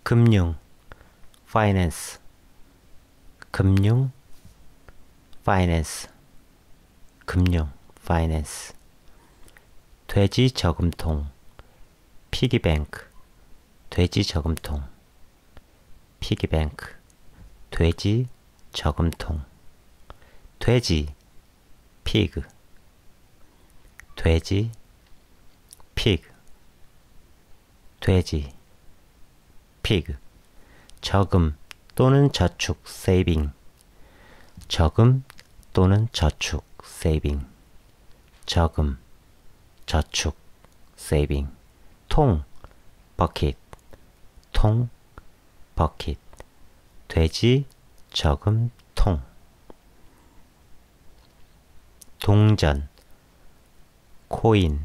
금융, finance, 금융, finance, 금융, finance. 돼지 저금통, 피기뱅크, 돼지 저금통, 피기뱅크, 돼지 저금통. 돼지, pig, 돼지, pig, 돼지, pig. 저금 또는 저축, saving, 저금 또는 저축, saving, 저금, 저축, saving. 통, bucket, 통, bucket, 돼지 저금통. 동전, 코인,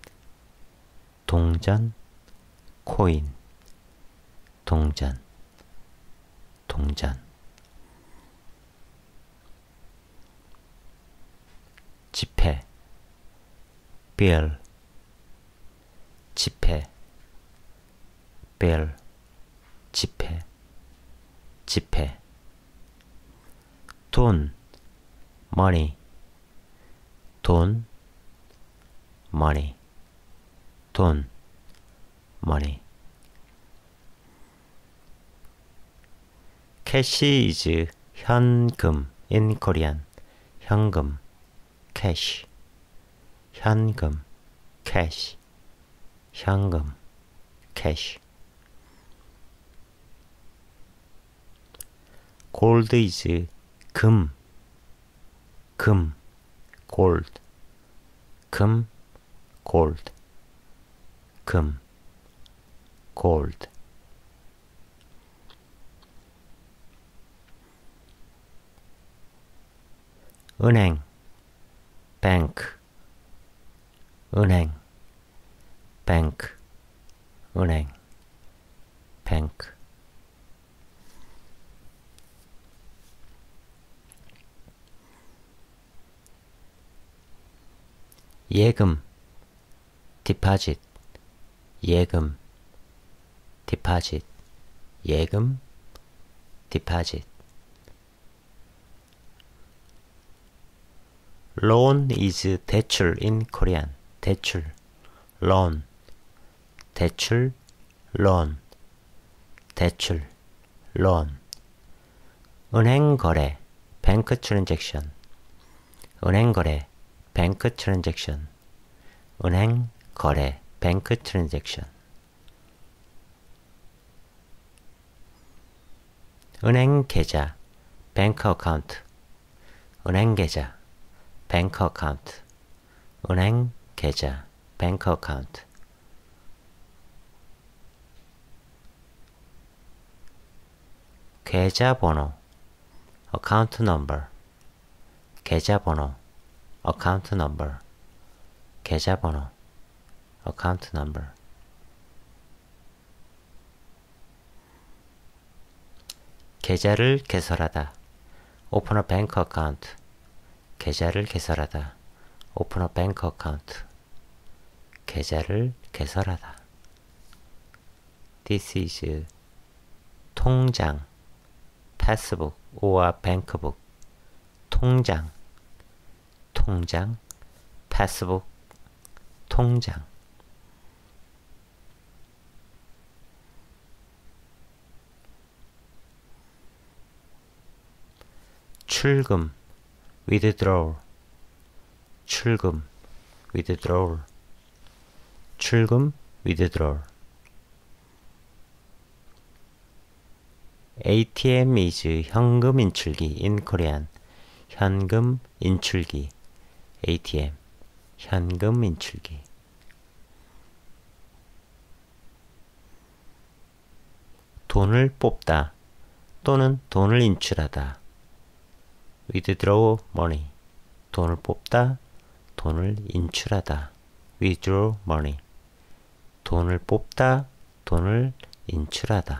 동전, 코인, 동전, 동전. 지폐, bill, 지폐, bill, 지폐, 지폐. 돈, money, 돈, money, 돈, money. 캐시 is 현금 in Korean. 현금, cash, 현금, cash, 현금, cash. gold is 금, 금, gold, 금, gold, 금, gold. 은행, bank, 은행, bank, 은행, bank. 예금, deposit, 예금, deposit, 예금, deposit. loan is 대출 in Korean. 대출, loan, 대출, loan, 대출, loan. 은행 거래, bank transaction, 은행 거래, bank transaction, 은행 거래, bank transaction. 은행 계좌, bank account, 은행 계좌, bank account, 은행 계좌, bank account. 계좌번호, account number, 계좌번호, account number, 계좌번호, account number. 계좌를 개설하다, open a bank account, 계좌를 개설하다, open a bank account, 계좌를 개설하다. This is 통장, passbook or bankbook, 통장, 통장, passbook, 통장. 출금, withdrawal, 출금, withdrawal, 출금, withdrawal. ATM is 현금 인출기 in Korean. 현금 인출기, ATM, 현금 인출기. 돈을 뽑다 또는 돈을 인출하다, withdraw money, 돈을 뽑다, 돈을 인출하다, withdraw money, 돈을 뽑다, 돈을 인출하다.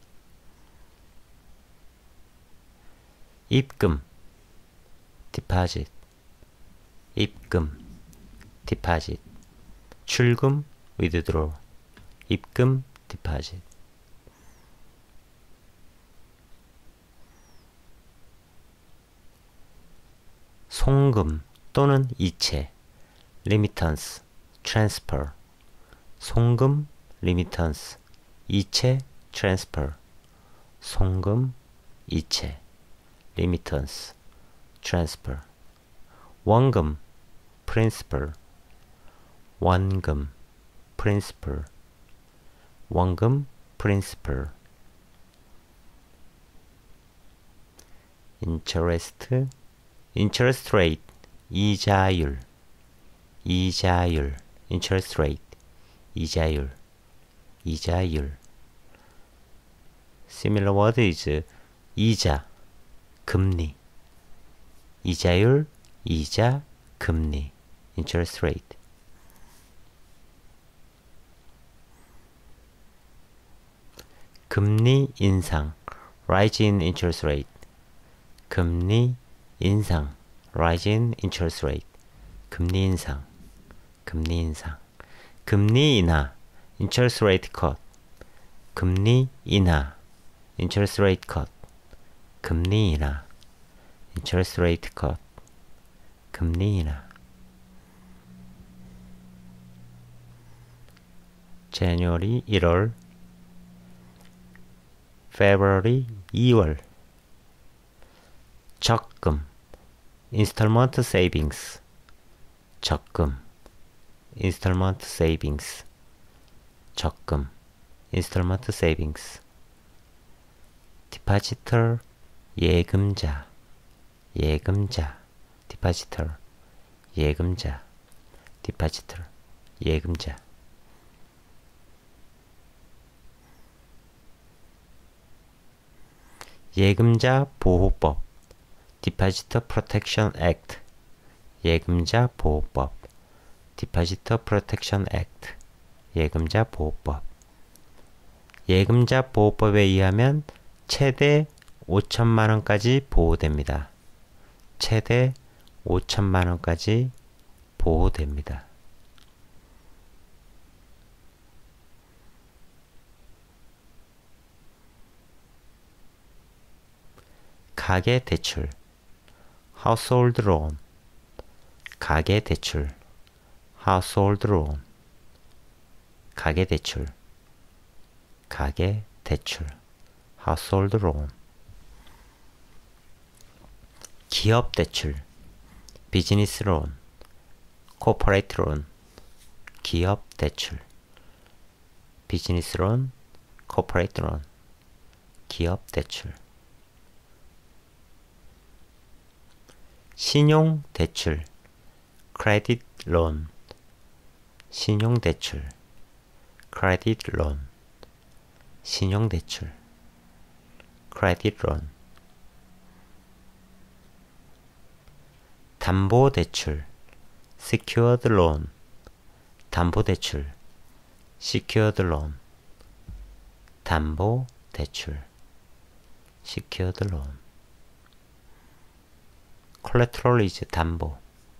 입금, deposit, 입금, deposit. 출금, withdraw, 입금, deposit. 송금 또는 이체 remittance, transfer. 송금, remittance, 이체, transfer. 송금, 이체, remittance, transfer. 원금, principal. 원금, principal. 원금, principal. interest rate, 이자율, 이자율, interest rate, 이자율, 이자율. similar word is 이자, 금리, 이자율, 이자, 금리, interest rate. 금리 인상, rise in interest rate. 금리 인상, rise in interest rate. 금리 인상, 금리 인상. 금리 인하, interest rate cut. 금리 인하, interest rate cut. 금리 인하, interest rate cut. 금리 인하. January 1월, February 2월. 적금, installment savings. 적금, installment savings. 적금, installment savings. depositor, 예금자, 예금자. depositor, 예금자. depositor, 예금자. 예금자 보호법, Depositor Protection Act. 예금자 보호법, Depositor Protection Act. 예금자 보호법. 예금자 보호법에 의하면 최대 5천만 원까지 보호됩니다. 최대 5천만 원까지 보호됩니다. 가계 대출, household loan. 가계 대출, household loan. 가계 대출, 가계 대출, household loan. 기업 대출, business loan, corporate loan. 기업 대출, business loan, corporate loan. 기업 대출. 신용 대출, credit loan. 신용 대출, credit loan. 신용 대출, credit loan. 담보 대출, secured loan. 담보 대출, secured loan. 담보 대출, secured loan. collateral is 담보.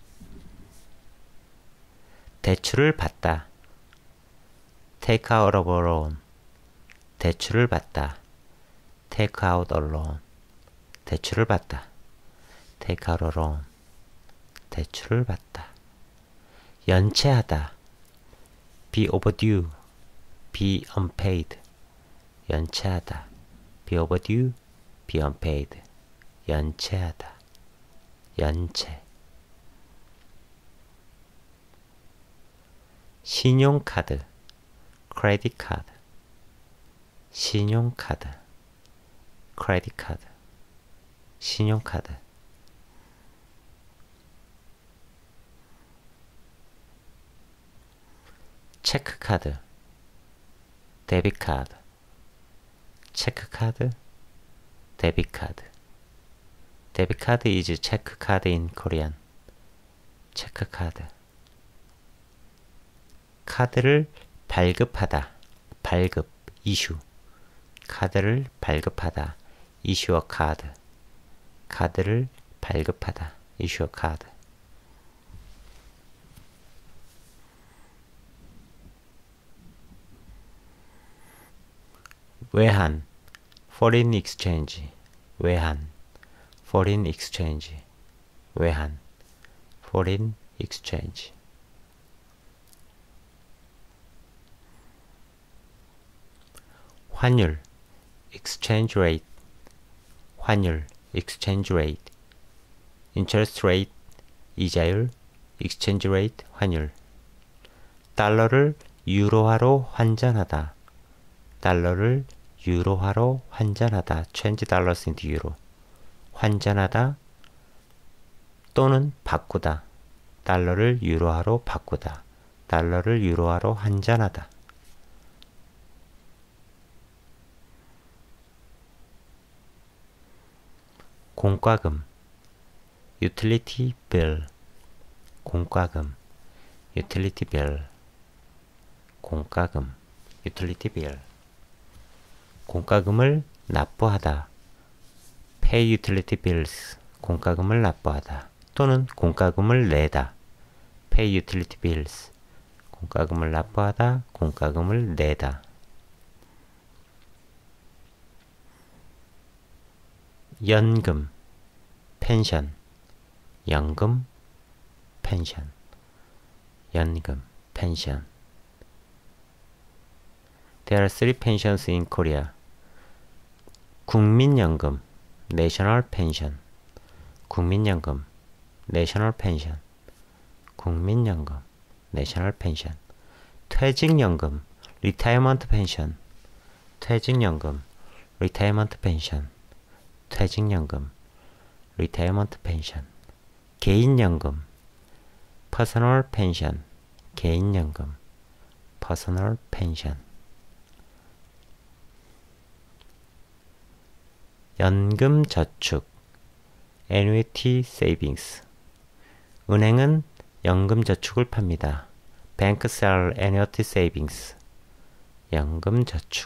대출을 받다, take out of a loan. 대출을 받다, take out a loan. 대출을 받다, take out a loan. 대출을 받다. 연체하다, be overdue, be unpaid. 연체하다, be overdue, be unpaid. 연체하다, 연체. 신용카드, credit card. 신용카드, credit card. 신용카드. 체크카드, 데빗 카드. 체크카드, 데빗 카드. 데빗 카드 is check card in Korean. 체크 카드. 카드를 발급하다, 발급, 이슈. 카드를 발급하다, issue a card. 카드를 발급하다, issue a card. 외환, foreign exchange. 외환, foreign exchange. 외환, foreign exchange. 환율, exchange rate, 환율, exchange rate, interest rate, 이자율, exchange rate, 환율. 달러를 유로화로 환전하다. 달러를 유로화로 환전하다. change dollars into euro. 환전하다 또는 바꾸다. 달러를 유로화로 바꾸다. 달러를 유로화로 환전하다. 공과금, utility bill, 공과금, utility bill, 공과금, utility bill. 공과금을 납부하다. pay utility bills, 공과금을 납부하다. 또는 공과금을 내다. pay utility bills, 공과금을 납부하다. 공과금을 내다. 연금, 펜션, 연금, 펜션, 연금, 펜션. There are three pensions in Korea. 국민연금, national pension, 국민연금, national pension, 국민연금, national pension. 퇴직연금, retirement pension, 퇴직연금, retirement pension, 퇴직연금, retirement pension. 개인연금, personal pension, 개인연금, personal pension. 연금저축, annuity savings. 은행은 연금저축을 팝니다. Bank sell annuity savings. 연금저축.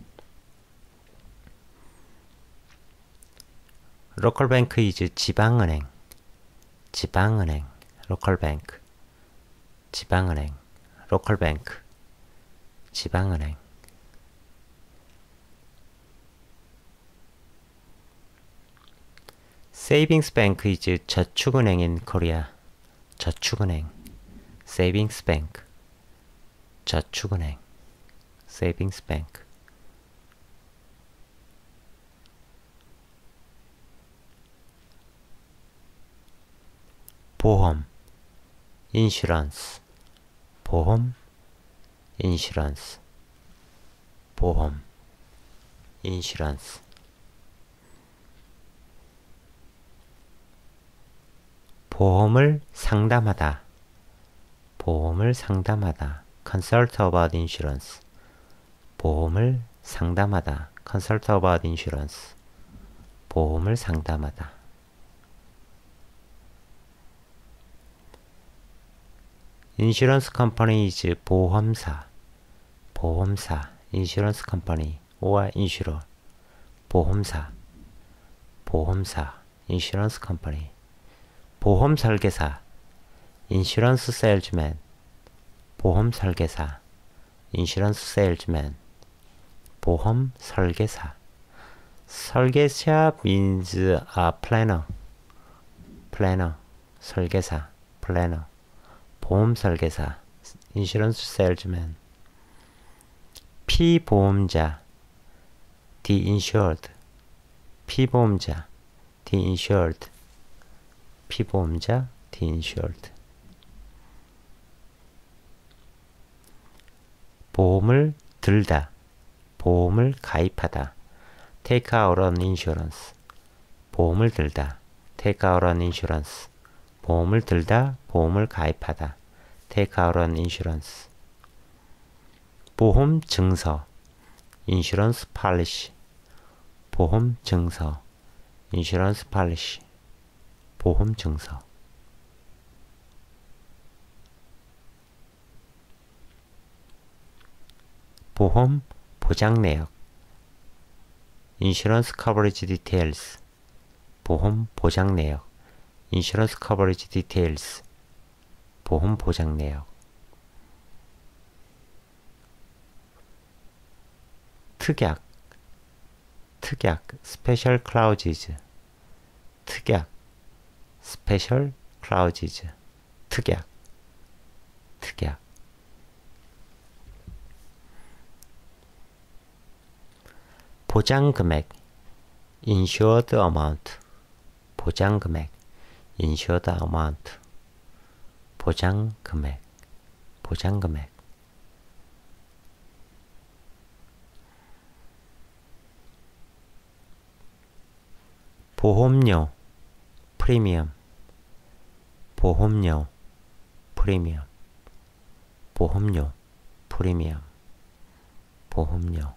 local bank is 지방은행. 지방은행, local bank. 지방은행, local bank. 지방은행. savings bank is 저축은행 in Korea. 저축은행, savings bank. 저축은행, savings bank. 보험, insurance. 보험, insurance. 보험, insurance. 보험을 상담하다. 보험을 상담하다. consult about insurance. 보험을 상담하다. consult about insurance. 보험을 상담하다. insurance company is 보험사. 보험사. insurance company or insurer. 보험사. 보험사. insurance company. 보험 설계사, insurance salesman. 보험 설계사, insurance salesman. 보험 설계사. 설계사 means a planner. planner, 설계사, planner. 보험 설계사, insurance salesman. 피보험자, the insured. 피보험자, the insured. 피보험자, the insured. 보험을 들다, 보험을 가입하다. take out an insurance. 보험을 들다, take out an insurance. 보험을 들다, 보험을 가입하다. take out an insurance. 보험 증서, insurance policy. 보험 증서, insurance policy. 보험 증서. 보험 보장 내역, insurance coverage details. 보험 보장 내역, insurance coverage details. 보험 보장 내역. 특약, 특약, special clauses. 특약, special clauses. 특약, 특약. 보장 금액, insured amount, 보장 금액, insured amount, 보장 금액, 보장 금액. 보험료, 프리미엄, 보험료, 프리미엄, 보험료, 프리미엄, 보험료.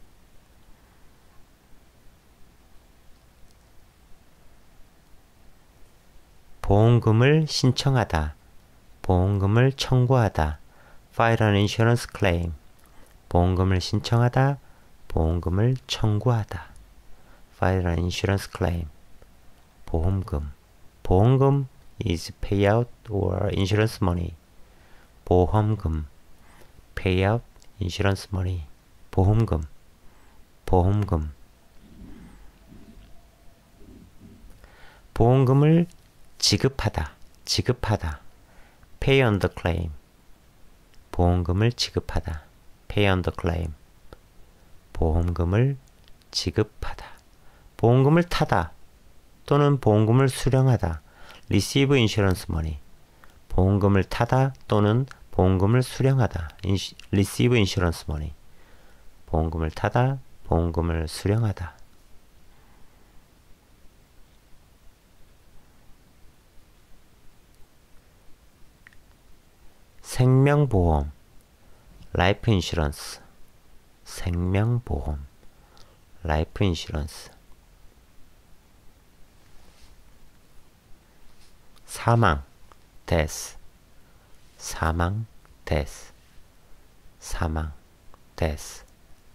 보험금을 신청하다, 보험금을 청구하다, file an insurance claim, 보험금을 신청하다, 보험금을 청구하다, file an insurance claim, 보험금, 보험금 is payout or insurance money, 보험금, payout, insurance money, 보험금, 보험금. 보험금을 지급하다, 지급하다, pay on the claim, 보험금을 지급하다, pay on the claim, 보험금을 지급하다, 보험금을 타다 또는 보험금을 수령하다, receive insurance money, 보험금을 타다 또는 보험금을 수령하다, receive insurance money, 보험금을 타다, 보험금을 수령하다. 생명보험, life insurance, 생명보험, life insurance. 사망, death, 사망, death, 사망, death.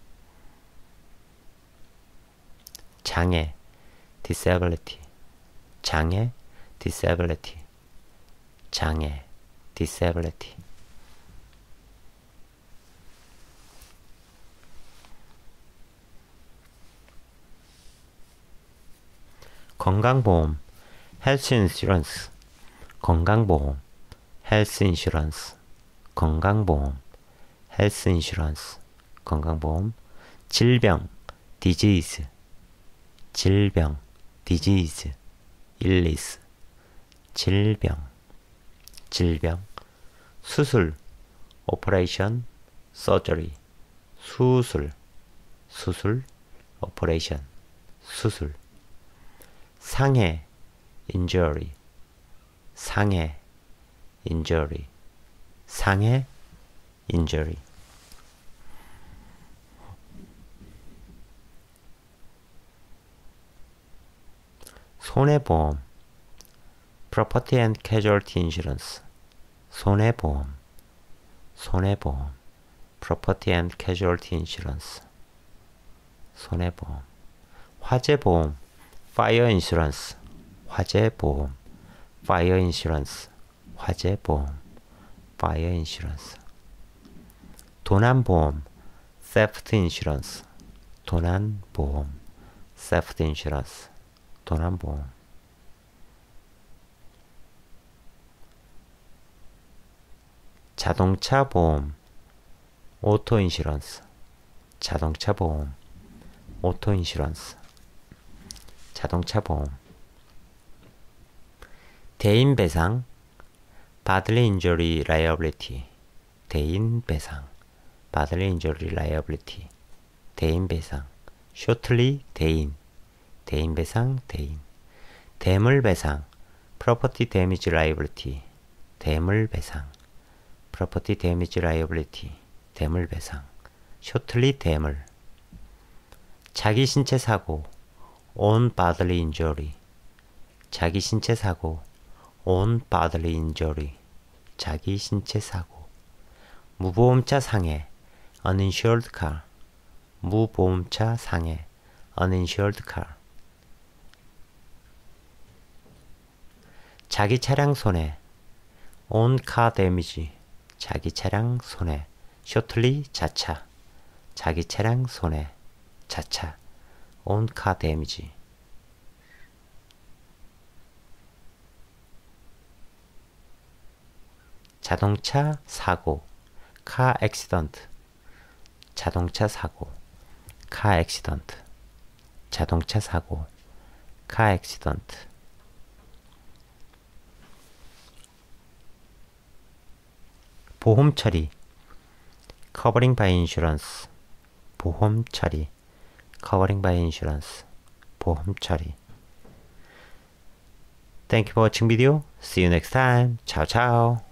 장애, disability, 장애, disability, 장애, disability. 건강보험, health insurance, 건강보험, health insurance, 건강보험, health insurance, 건강보험. 질병, disease, 질병, disease, illness, 질병, 질병. 수술, operation, surgery, 수술, 수술, operation, 수술. 상해, injury, 상해, injury, 상해, injury. 손해보험, property and casualty insurance, 손해보험, 손해보험, property and casualty insurance, 손해보험. 화재보험, fire insurance, 화재보험, fire insurance, 화재보험, fire insurance. 도난보험, theft insurance, 도난보험, theft insurance, 도난보험. 자동차보험, auto insurance, 자동차보험, auto insurance, 자동차보험. 대인배상, bodily injury liability, 대인배상, bodily injury liability, 대인배상. shortly, 대인, 대인배상, 대인. 대물배상, property damage liability, 대물배상, property damage liability, 대물배상. shortly, 대물. 자기 신체 사고, own bodily injury, 자기 신체 사고, own bodily injury, 자기 신체 사고. 무보험차 상해, uninsured car, 무보험차 상해, uninsured car. 자기 차량 손해, own car damage, 자기 차량 손해. shortly, 자차, 자기 차량 손해, 자차, own car damage. 자동차 사고, car accident. 자동차 사고, car accident. 자동차 사고, car accident. 보험 처리, covering by insurance. 보험 처리, covering by insurance. 보험 처리. Thank you for watching video. See you next time. Ciao, ciao.